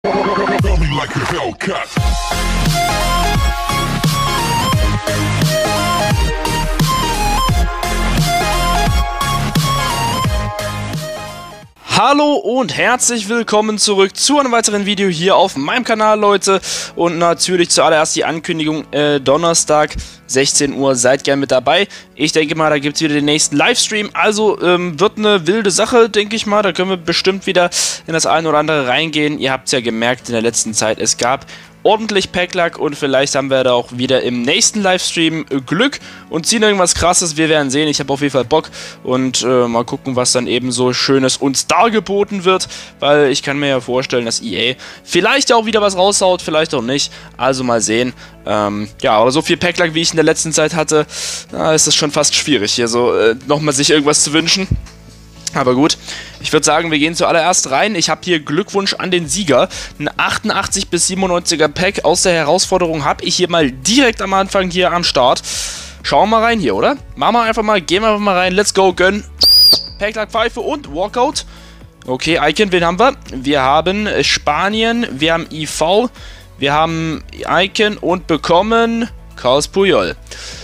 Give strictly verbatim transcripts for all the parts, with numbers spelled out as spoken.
Hallo und herzlich willkommen zurück zu einem weiteren Video hier auf meinem Kanal, Leute. Und natürlich zuallererst die Ankündigung, äh, Donnerstag, sechzehn Uhr, seid gern mit dabei. Ich denke mal, da gibt es wieder den nächsten Livestream. Also ähm, wird eine wilde Sache, denke ich mal. Da können wir bestimmt wieder in das eine oder andere reingehen. Ihr habt es ja gemerkt in der letzten Zeit, es gab ordentlich Pack-Luck und vielleicht haben wir da auch wieder im nächsten Livestream Glück und ziehen irgendwas Krasses. Wir werden sehen, ich habe auf jeden Fall Bock und äh, mal gucken, was dann eben so Schönes uns dargeboten wird, weil ich kann mir ja vorstellen, dass E A vielleicht auch wieder was raushaut, vielleicht auch nicht, also mal sehen. Ähm, ja, aber so viel Pack-Luck, wie ich in der letzten Zeit hatte, da ist es schon fast schwierig, hier so äh, nochmal sich irgendwas zu wünschen. Aber gut, ich würde sagen, wir gehen zuallererst rein. Ich habe hier Glückwunsch an den Sieger. Ein achtundachtzig bis siebenundneunziger Pack aus der Herausforderung habe ich hier mal direkt am Anfang hier am Start. Schauen wir mal rein hier, oder? Machen wir einfach mal, gehen wir einfach mal rein. Let's go, gönn. Pack-Luck Pfeife und Walkout. Okay, Icon, wen haben wir? Wir haben Spanien, wir haben I V, wir haben Icon und bekommen Carles Puyol.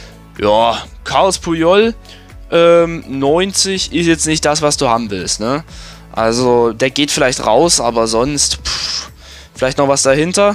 Ja, Carles Puyol. Ähm, neunzig ist jetzt nicht das, was du haben willst, ne? Also, der geht vielleicht raus, aber sonst, pff, vielleicht noch was dahinter?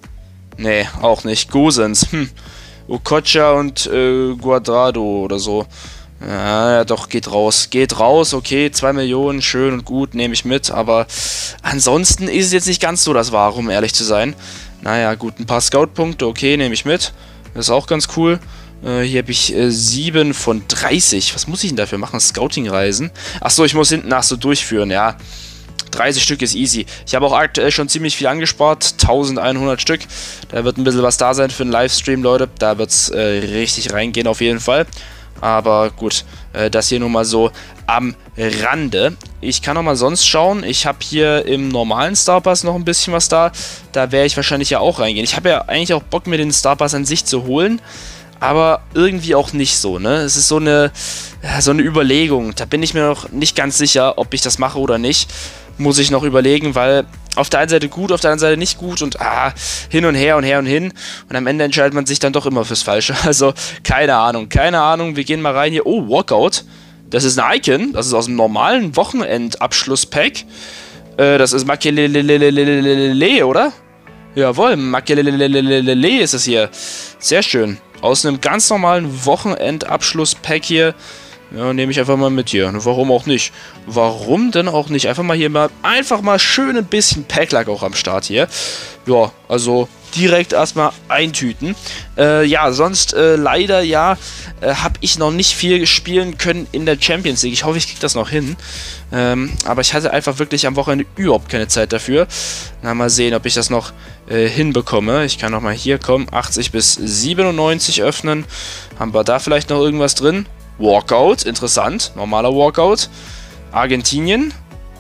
Nee, auch nicht. Gosens, hm. Okocha und äh, Guadrado oder so. Ja, ja, doch, geht raus. Geht raus, okay, zwei Millionen, schön und gut, nehme ich mit, aber ansonsten ist es jetzt nicht ganz so das Wahre, um ehrlich zu sein. Naja, gut, ein paar Scout-Punkte, okay, nehme ich mit. Das ist auch ganz cool. Hier habe ich äh, sieben von dreißig. Was muss ich denn dafür machen? Scouting-Reisen? Achso, ich muss hinten nach so durchführen, ja. dreißig Stück ist easy. Ich habe auch aktuell schon ziemlich viel angespart. eintausendeinhundert Stück. Da wird ein bisschen was da sein für einen Livestream, Leute. Da wird es äh, richtig reingehen auf jeden Fall. Aber gut, äh, das hier nur mal so am Rande. Ich kann noch mal sonst schauen. Ich habe hier im normalen Starpass noch ein bisschen was da. Da werde ich wahrscheinlich ja auch reingehen. Ich habe ja eigentlich auch Bock, mir den Starpass an sich zu holen. Aber irgendwie auch nicht so, ne? Es ist so eine, ja, so eine Überlegung. Da bin ich mir noch nicht ganz sicher, ob ich das mache oder nicht. Muss ich noch überlegen, weil auf der einen Seite gut, auf der anderen Seite nicht gut und ah, hin und her und her und hin. Und am Ende entscheidet man sich dann doch immer fürs Falsche. Also, keine Ahnung, keine Ahnung. Wir gehen mal rein hier. Oh, Walkout. Das ist ein Icon. Das ist aus dem normalen Wochenendabschluss-Pack. Äh, das ist Makelele, oder? Jawohl, Makelele ist es hier. Sehr schön. Aus einem ganz normalen Wochenendabschluss-Pack hier. Ja, nehme ich einfach mal mit hier. Warum auch nicht? Warum denn auch nicht? Einfach mal hier mal, einfach mal schön ein bisschen Pack-Luck auch am Start hier. Ja, also direkt erstmal eintüten. Äh, ja, sonst äh, leider ja, äh, habe ich noch nicht viel spielen können in der Champions League. Ich hoffe, ich kriege das noch hin. Ähm, aber ich hatte einfach wirklich am Wochenende überhaupt keine Zeit dafür. Na, mal sehen, ob ich das noch äh, hinbekomme. Ich kann noch mal hier kommen, achtzig bis siebenundneunzig öffnen. Haben wir da vielleicht noch irgendwas drin? Walkout, interessant. Normaler Walkout. Argentinien.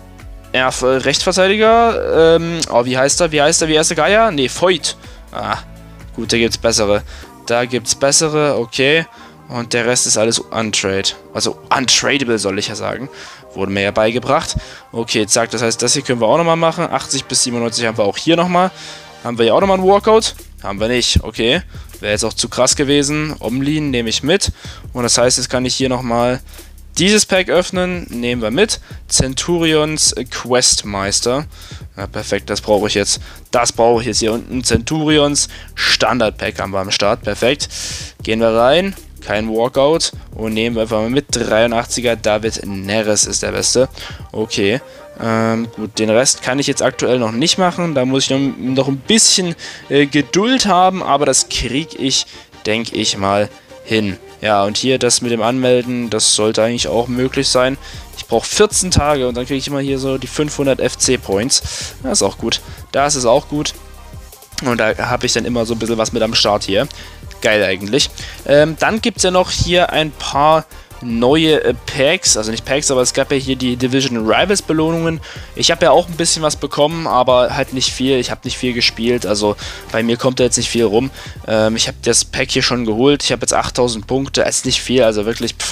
Ja, Rechtsverteidiger. Ähm, oh, wie heißt er? Wie heißt er? Wie heißt der Geier? Ne, Voigt. Ah, gut, da gibt's bessere. Da gibt's bessere, okay. Und der Rest ist alles untrade. Also untradable, soll ich ja sagen. Wurde mir ja beigebracht. Okay, zack, das heißt, das hier können wir auch nochmal machen. achtzig bis siebenundneunzig haben wir auch hier nochmal. Haben wir ja auch nochmal einen Walkout? Haben wir nicht, okay. Wäre jetzt auch zu krass gewesen. Omlin nehme ich mit. Und das heißt, jetzt kann ich hier nochmal dieses Pack öffnen. Nehmen wir mit. Centurions Questmeister. Ja, perfekt, das brauche ich jetzt. Das brauche ich jetzt hier unten. Centurions Standard Pack haben wir am Start. Perfekt. Gehen wir rein. Kein Walkout. Und nehmen wir einfach mal mit. dreiundachtziger David Neres ist der Beste. Okay. Ähm, gut, den Rest kann ich jetzt aktuell noch nicht machen. Da muss ich noch, noch ein bisschen äh, Geduld haben. Aber das kriege ich, denke ich mal, hin. Ja, und hier das mit dem Anmelden, das sollte eigentlich auch möglich sein. Ich brauche vierzehn Tage und dann kriege ich immer hier so die fünfhundert F C Points. Das ist auch gut. Das ist auch gut. Und da habe ich dann immer so ein bisschen was mit am Start hier. Geil eigentlich. Ähm, dann gibt es ja noch hier ein paar neue äh, Packs, also nicht Packs, aber es gab ja hier die Division Rivals Belohnungen. Ich habe ja auch ein bisschen was bekommen, aber halt nicht viel. Ich habe nicht viel gespielt, also bei mir kommt da jetzt nicht viel rum. Ähm, ich habe das Pack hier schon geholt. Ich habe jetzt achttausend Punkte, ist nicht viel, also wirklich pff,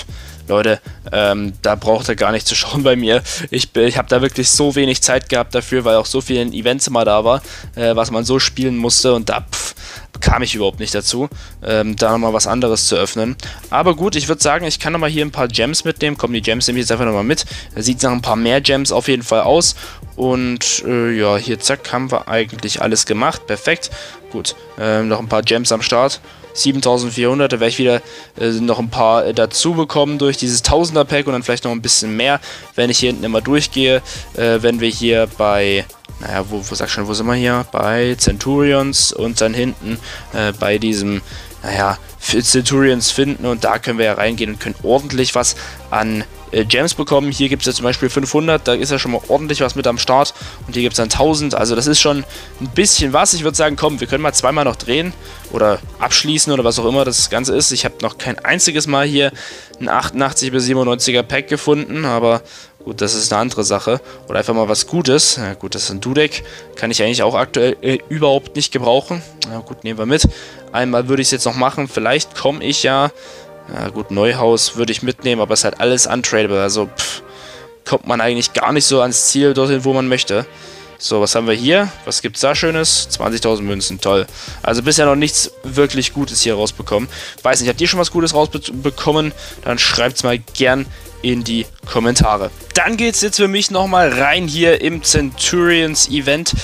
Leute, ähm, da braucht ihr gar nicht zu schauen bei mir. Ich, ich habe da wirklich so wenig Zeit gehabt dafür, weil auch so viele Events immer da war, äh, was man so spielen musste und da pff, kam ich überhaupt nicht dazu, ähm, da nochmal was anderes zu öffnen. Aber gut, ich würde sagen, ich kann nochmal hier ein paar Gems mitnehmen. Komm, die Gems nehme ich jetzt einfach nochmal mit. Da sieht nach ein paar mehr Gems auf jeden Fall aus. Und äh, ja, hier zack, haben wir eigentlich alles gemacht. Perfekt. Gut, ähm, noch ein paar Gems am Start. siebentausendvierhundert, da werde ich wieder äh, noch ein paar äh, dazu bekommen durch dieses tausender Pack und dann vielleicht noch ein bisschen mehr, wenn ich hier hinten immer durchgehe, äh, wenn wir hier bei, naja, wo, wo sag schon, wo sind wir hier? Bei Centurions und dann hinten äh, bei diesem, naja, Centurions finden und da können wir ja reingehen und können ordentlich was an äh, Gems bekommen. Hier gibt es ja zum Beispiel fünfhundert, da ist ja schon mal ordentlich was mit am Start und hier gibt es dann tausend, also das ist schon ein bisschen was. Ich würde sagen, komm, wir können mal zweimal noch drehen oder abschließen oder was auch immer das Ganze ist. Ich habe noch kein einziges Mal hier ein achtundachtzig bis siebenundneunziger Pack gefunden, aber gut, das ist eine andere Sache. Oder einfach mal was Gutes. Na gut, das ist ein Dudek. Kann ich eigentlich auch aktuell äh, überhaupt nicht gebrauchen. Na gut, nehmen wir mit. Einmal würde ich es jetzt noch machen. Vielleicht komme ich ja... Na gut, Neuhaus würde ich mitnehmen, aber es ist halt alles untradable. Also pff, kommt man eigentlich gar nicht so ans Ziel dorthin, wo man möchte. So, was haben wir hier? Was gibt's da Schönes? zwanzigtausend Münzen, toll. Also bisher noch nichts wirklich Gutes hier rausbekommen. Weiß nicht, habt ihr schon was Gutes rausbekommen? Dann schreibt's mal gern in die Kommentare. Dann geht's jetzt für mich nochmal rein hier im Centurions Event.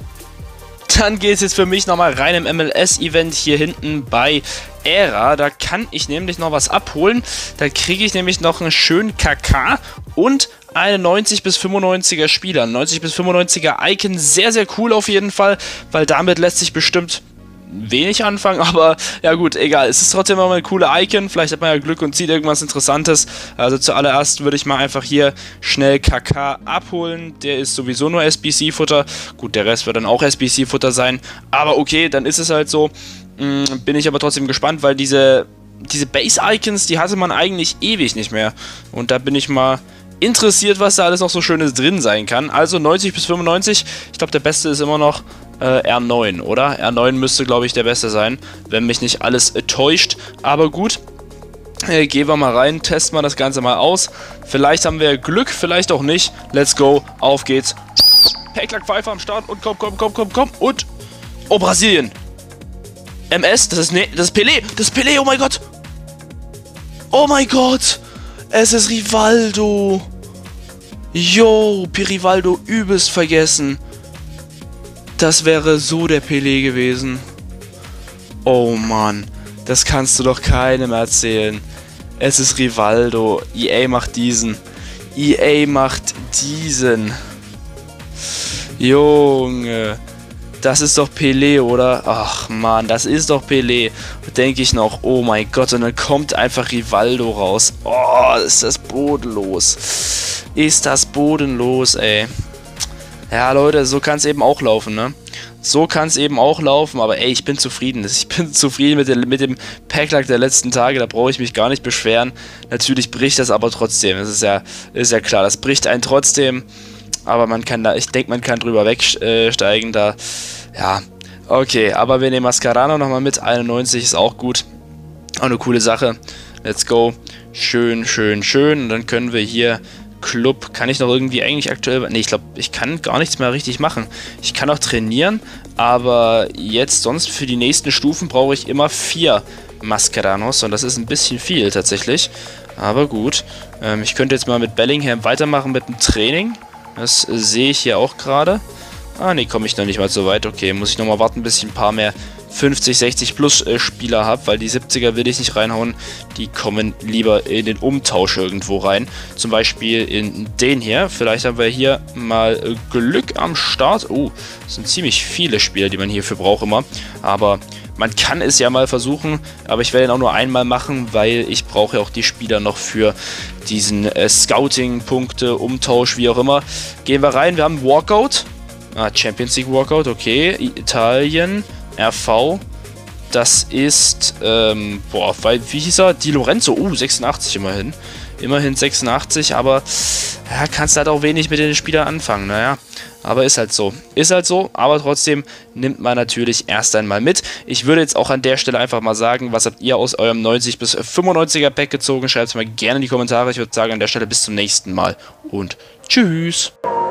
Dann geht es jetzt für mich nochmal rein im M L S-Event hier hinten bei Ära. Da kann ich nämlich noch was abholen. Da kriege ich nämlich noch einen schönen K K und einen neunzig bis fünfundneunziger Spieler. neunzig bis fünfundneunziger Icon, sehr, sehr cool auf jeden Fall, weil damit lässt sich bestimmt wenig anfangen, aber ja gut, egal. Es ist trotzdem immer ein cooler Icon. Vielleicht hat man ja Glück und zieht irgendwas Interessantes. Also zuallererst würde ich mal einfach hier schnell K K abholen. Der ist sowieso nur S B C-Futter. Gut, der Rest wird dann auch S B C-Futter sein. Aber okay, dann ist es halt so. Hm, bin ich aber trotzdem gespannt, weil diese, diese Base-Icons, die hatte man eigentlich ewig nicht mehr. Und da bin ich mal interessiert, was da alles noch so Schönes drin sein kann. Also neunzig bis fünfundneunzig. Ich glaube, der beste ist immer noch Äh, R neun, oder? R neun müsste, glaube ich, der beste sein, wenn mich nicht alles äh, täuscht. Aber gut, äh, gehen wir mal rein, testen wir das Ganze mal aus. Vielleicht haben wir Glück, vielleicht auch nicht. Let's go, auf geht's. Packlack Pfeiffer am Start und komm, komm, komm, komm, komm. Und, oh, Brasilien. M S, das ist, ne, das ist Pelé, das ist Pelé, oh mein Gott. Oh mein Gott, es ist Rivaldo. Yo, Rivaldo übelst vergessen. Das wäre so der Pelé gewesen. Oh Mann, das kannst du doch keinem erzählen. Es ist Rivaldo. E A macht diesen. E A macht diesen. Junge, das ist doch Pelé, oder? Ach Mann, das ist doch Pelé. Denke ich noch, oh mein Gott, und dann kommt einfach Rivaldo raus. Oh, ist das bodenlos. Ist das bodenlos, ey. Ja, Leute, so kann es eben auch laufen, ne? So kann es eben auch laufen, aber ey, ich bin zufrieden. Ich bin zufrieden mit, der, mit dem Packlack der letzten Tage, da brauche ich mich gar nicht beschweren. Natürlich bricht das aber trotzdem, das ist ja, ist ja klar, das bricht einen trotzdem, aber man kann da, ich denke, man kann drüber wegsteigen, da, ja, okay, aber wir nehmen Mascarano nochmal mit, einundneunzig ist auch gut, auch eine coole Sache, let's go, schön, schön, schön, und dann können wir hier Club, kann ich noch irgendwie eigentlich aktuell... Ne, ich glaube, ich kann gar nichts mehr richtig machen. Ich kann auch trainieren, aber jetzt sonst für die nächsten Stufen brauche ich immer vier Mascaranos und das ist ein bisschen viel tatsächlich. Aber gut, ähm, ich könnte jetzt mal mit Bellingham weitermachen mit dem Training. Das sehe ich hier auch gerade. Ah, ne, komme ich noch nicht mal so weit. Okay, muss ich nochmal warten, bis ich ein paar mehr fünfzig, sechzig plus äh, Spieler habe, weil die siebziger will ich nicht reinhauen. Die kommen lieber in den Umtausch irgendwo rein. Zum Beispiel in den hier. Vielleicht haben wir hier mal äh, Glück am Start. Oh, das sind ziemlich viele Spieler, die man hierfür braucht immer. Aber man kann es ja mal versuchen, aber ich werde ihn auch nur einmal machen, weil ich brauche ja auch die Spieler noch für diesen äh, Scouting-Punkte, Umtausch, wie auch immer. Gehen wir rein, wir haben Walkout. Ah, Champions League Walkout, okay. Italien, R V. Das ist, ähm, boah, weil, wie hieß er? Di Lorenzo, uh, sechsundachtzig immerhin. Immerhin sechsundachtzig, aber ja, kannst halt auch wenig mit den Spielern anfangen, naja. Aber ist halt so. Ist halt so, aber trotzdem nimmt man natürlich erst einmal mit. Ich würde jetzt auch an der Stelle einfach mal sagen, was habt ihr aus eurem neunzig bis fünfundneunziger Pack gezogen? Schreibt es mal gerne in die Kommentare. Ich würde sagen, an der Stelle bis zum nächsten Mal und tschüss.